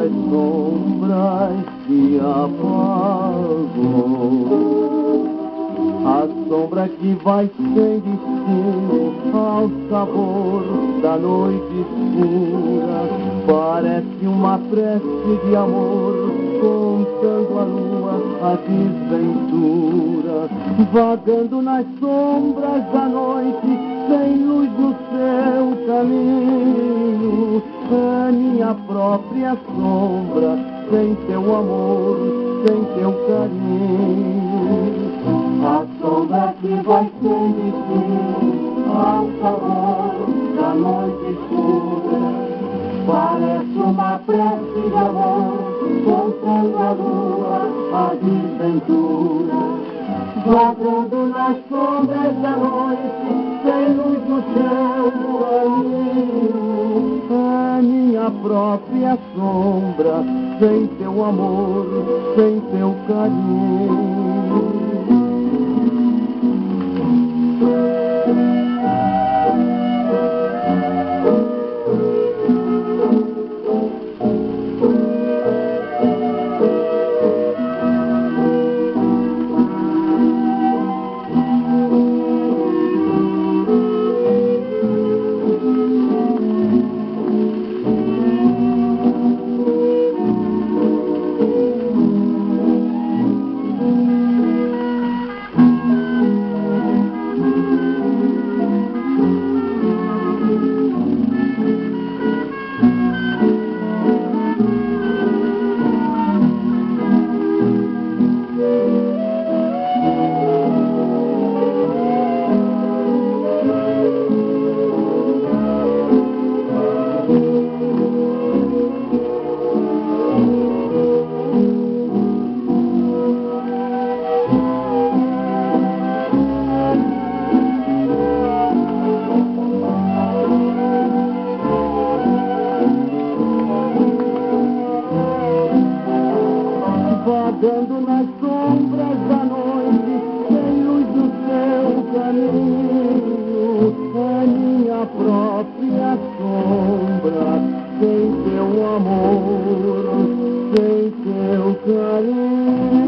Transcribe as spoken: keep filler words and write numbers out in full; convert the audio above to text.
as sombras se apagam. A sombra que vai sem destino ao sabor da noite escura, parece uma prece de amor, contando a lua a desventura, vagando nas sombras da noite, sem luz no seu caminho. É minha própria sombra, sem teu amor, sem teu carinho. A sombra que vai sem destino ao sabor da noite escura, parece uma prece de amor, contando a lua a desventura, vagando nas sombras da noite, sem luz no céu caminho. É minha própria sombra, sem teu amor, sem teu carinho. Vagando nas sombras da noite, sem luz do seu caminho. É minha própria sombra, sem teu amor, sem teu carinho.